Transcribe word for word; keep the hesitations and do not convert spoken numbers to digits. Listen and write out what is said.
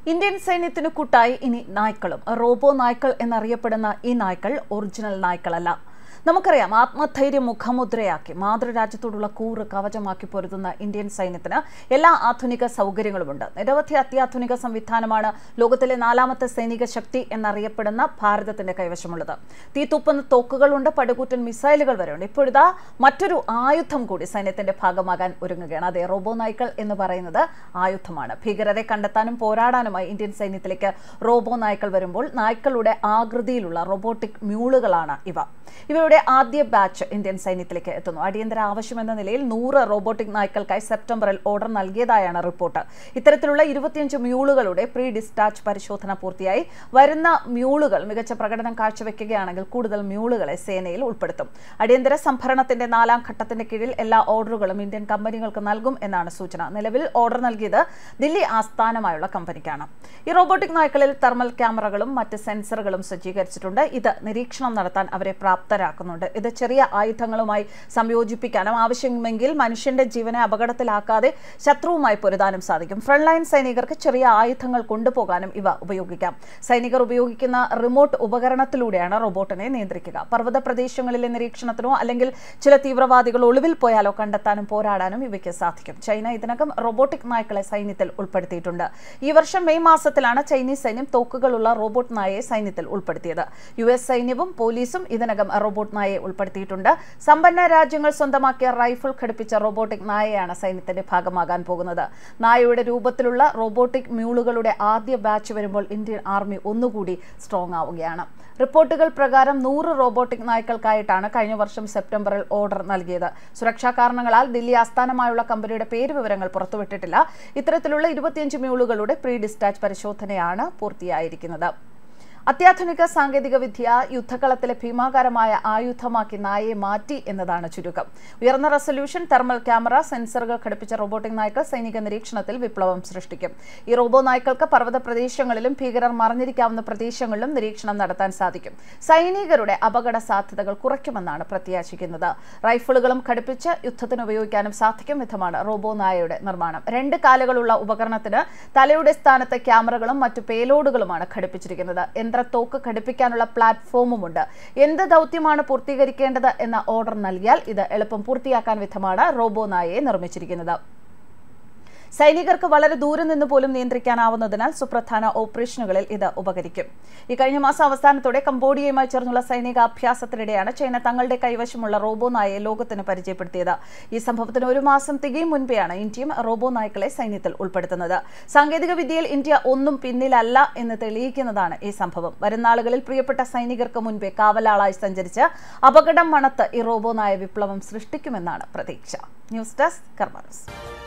Indian സൈന്യത്തിനു കൂട്ടായി ഇനി നായ്ക്കളും robo നായ്ക്കൾ എന്നറിയപ്പെടുന്ന ഈ നായ്ക്കൾ ഒറിജിനൽ നായ്ക്കളല്ല. നമുക്കറിയാം, ആത്മധൈര്യം മുഖമുദ്രയാക്കി മാതൃരാജ്യത്തോടുള്ള കൂറ് കവചമാക്കി പൊരുതുന്ന ഇന്ത്യൻ സൈന്യത്തിന് എല്ലാ ആധുനിക സൗകര്യങ്ങളുമുണ്ട്. നിരവധി അത്യാധുനിക സംവിധാനമാണ് ലോകത്തിലെ നാലാമത്തെ സൈനിക ശക്തി എന്നറിയപ്പെടുന്ന ഭാരതത്തിന്റെ കൈവശമുള്ളത്. തീത്തുപ്പുന്ന തോക്കുകളുണ്ട്, പടുകൂറ്റൻ മിസൈലുകൾ വരെയുണ്ട്. ഇപ്പോഴിതാ മറ്റൊരു ആയുധം കൂടി സൈന്യത്തിന്റെ ഭാഗമാകാൻ ഒരുങ്ങുകയാണ്. അതെ, റോബോ നായ്ക്കൾ എന്ന് പറയുന്നത് ആയുധമാണ്. ഭീകരരെ കണ്ടെത്താനും പോരാടാനുമായി ഇന്ത്യൻ സൈന്യത്തിലേക്ക് റോബോ നായ്ക്കൾ വരുമ്പോൾ നായ്ക്കളുടെ ആകൃതിയിലുള്ള റോബോട്ടിക് മ്യൂളുകളാണ് ഇവ. ഇവയുടെ ആദ്യ ബാച്ച് ഇന്ത്യൻ സൈന്യത്തിലേക്ക് എത്തുന്നു. അടിയന്തര ആവശ്യമെന്ന നിലയിൽ നൂറ് റോബോട്ടിക് നായ്ക്കൾക്കായി സെപ്റ്റംബറിൽ ഓർഡർ നൽകിയതായാണ് റിപ്പോർട്ട്. ഇത്തരത്തിലുള്ള ഇരുപത്തിയഞ്ച് മ്യൂളുകളുടെ പ്രീ ഡിസ്പാച്ച് പരിശോധന പൂർത്തിയായി. വരുന്ന മ്യൂളുകൾ മികച്ച പ്രകടനം കാഴ്ചവെക്കുകയാണെങ്കിൽ കൂടുതൽ മ്യൂളുകളെ സേനയിൽ ഉൾപ്പെടുത്തും. അടിയന്തര സംഭരണത്തിന്റെ നാലാം ഘട്ടത്തിന്റെ കീഴിൽ എല്ലാ ഓർഡറുകളും ഇന്ത്യൻ കമ്പനികൾക്ക് നൽകും എന്നാണ് സൂചന. നിലവിൽ ഓർഡർ നൽകിയത് ദില്ലി ആസ്ഥാനമായുള്ള കമ്പനിക്കാണ്. ഈ റോബോട്ടിക് നായ്ക്കളിൽ തെർമൽ ക്യാമറകളും മറ്റ് സെൻസറുകളും സജ്ജീകരിച്ചിട്ടുണ്ട്. ഇത് നിരീക്ഷണം നടത്താൻ അവരെ പ്രാപ്തരാക്കുന്നുണ്ട്. ഇത് ചെറിയ ആയുധങ്ങളുമായി സംയോജിപ്പിക്കാനും ആവശ്യമെങ്കിൽ മനുഷ്യന്റെ ജീവനെ അപകടത്തിലാക്കാതെ ശത്രുവുമായി പൊരുതാനും സാധിക്കും. ഫ്രണ്ട് ലൈൻ സൈനികർക്ക് ചെറിയ ആയുധങ്ങൾ കൊണ്ടുപോകാനും ഇവ ഉപയോഗിക്കാം. സൈനികർ ഉപയോഗിക്കുന്ന റിമോട്ട് ഉപകരണത്തിലൂടെയാണ് റോബോട്ടിനെ നിയന്ത്രിക്കുക. പർവ്വത പ്രദേശങ്ങളിലെ നിരീക്ഷണത്തിനോ അല്ലെങ്കിൽ ചില തീവ്രവാദികൾ ഒളിവിൽ പോയാലോ കണ്ടെത്താനും പോരാടാനും ഇവയ്ക്ക് സാധിക്കും. ചൈന ഇതിനകം റോബോട്ടിക് നായ്ക്കളെ സൈന്യത്തിൽ ഉൾപ്പെടുത്തിയിട്ടുണ്ട്. ഈ വർഷം മെയ് മാസത്തിലാണ് ചൈനീസ് സൈന്യം തോക്കുകളുള്ള റോബോട്ട് നായയെ സൈന്യത്തിൽ ഉൾപ്പെടുത്തിയത്. യു എസ് സൈന്യവും പോലീസും ഇതിനകം റോബോട്ട് നായയെ ഉൾപ്പെടുത്തിയിട്ടുണ്ട്. സമ്പന്ന രാജ്യങ്ങൾ സ്വന്തമാക്കിയ റൈഫിൾ ഘടിപ്പിച്ച റോബോട്ടിക് നായയാണ് സൈന്യത്തിന്റെ ഭാഗമാകാൻ പോകുന്നത്. നായയുടെ രൂപത്തിലുള്ള റോബോട്ടിക് മ്യൂളുകളുടെ ആദ്യ ബാച്ച് വരുമ്പോൾ ഇന്ത്യൻ ആർമി ഒന്നുകൂടി സ്ട്രോങ് ആവുകയാണ്. റിപ്പോർട്ടുകൾ പ്രകാരം നൂറ് റോബോട്ടിക് നായ്ക്കൾക്കായിട്ടാണ് കഴിഞ്ഞ വർഷം സെപ്റ്റംബറിൽ ഓർഡർ നൽകിയത്. സുരക്ഷാ കാരണങ്ങളാൽ ദില്ലി ആസ്ഥാനമായുള്ള കമ്പനിയുടെ പേര് വിവരങ്ങൾ പുറത്തുവിട്ടിട്ടില്ല. ഇത്തരത്തിലുള്ള ഇരുപത്തിയഞ്ച് മ്യൂളുകളുടെ പ്രീ ഡിസ്പാച്ച് പരിശോധനയാണ് പൂർത്തിയായിരിക്കുന്നത്. അത്യാധുനിക സാങ്കേതിക വിദ്യ യുദ്ധകളത്തിലെ ഭീമാകാരമായ ആയുധമാക്കി നായയെ മാറ്റി എന്നതാണ് ചുരുക്കം. ഉയർന്ന റെസൊല്യൂഷൻ തെർമൽ ക്യാമറ സെൻസറുകൾ ഘടിപ്പിച്ച റോബോട്ടിക് നായ്ക്കൾ സൈനിക നിരീക്ഷണത്തിൽ വിപ്ലവം സൃഷ്ടിക്കും. ഈ റോബോ നായ്ക്കൾക്ക് പർവ്വത പ്രദേശങ്ങളിലും ഭീകരർ മറഞ്ഞിരിക്കാവുന്ന പ്രദേശങ്ങളിലും നിരീക്ഷണം നടത്താൻ സാധിക്കും. സൈനികരുടെ അപകട സാധ്യതകൾ കുറയ്ക്കുമെന്നാണ് പ്രത്യാശിക്കുന്നത്. റൈഫിളുകളും ഘടിപ്പിച്ച് യുദ്ധത്തിന് ഉപയോഗിക്കാനും സാധിക്കും വിധമാണ് റോബോ നായയുടെ നിർമ്മാണം. രണ്ട് കാലുകളുള്ള ഉപകരണത്തിന് തലയുടെ സ്ഥാനത്ത് ക്യാമറകളും മറ്റു പേലോഡുകളുമാണ് ഘടിപ്പിച്ചിരിക്കുന്നത്. തോക്ക് ഘടിപ്പിക്കാനുള്ള പ്ലാറ്റ്ഫോമുമുണ്ട്. എന്ത് ദൗത്യമാണ് പൂർത്തീകരിക്കേണ്ടത് എന്ന ഓർഡർ നൽകിയാൽ ഇത് എളുപ്പം പൂർത്തിയാക്കാൻ വിധമാണ് റോബോ നായയെ നിർമ്മിച്ചിരിക്കുന്നത്. സൈനികർക്ക് വളരെ ദൂരെ നിന്ന് പോലും നിയന്ത്രിക്കാനാവുന്നതിനാൽ സുപ്രധാന ഓപ്പറേഷനുകളിൽ ഇത് ഉപകരിക്കും. ഈ കഴിഞ്ഞ മാസം അവസാനത്തോടെ കംബോഡിയയുമായി ചേർന്നുള്ള സൈനിക അഭ്യാസത്തിനിടെയാണ് ചൈന തങ്ങളുടെ കൈവശമുള്ള റോബോ നായയെ ലോകത്തിന് പരിചയപ്പെടുത്തിയത്. ഈ സംഭവത്തിന് ഒരു മാസം തികയും മുൻപെയാണ് ഇന്ത്യയും റോബോ നായ്ക്കളെ സൈന്യത്തിൽ ഉൾപ്പെടുത്തുന്നത്. സാങ്കേതിക വിദ്യയിൽ ഇന്ത്യ ഒന്നും പിന്നിലല്ല എന്ന് തെളിയിക്കുന്നതാണ് ഈ സംഭവം. വരുന്നാളുകളിൽ പ്രിയപ്പെട്ട സൈനികർക്ക് മുൻപേ കാവലാളായി സഞ്ചരിച്ച് അപകടം മണത്ത് ഈ റോബോ നായ വിപ്ലവം സൃഷ്ടിക്കുമെന്നാണ് പ്രതീക്ഷ. News desk Karma news.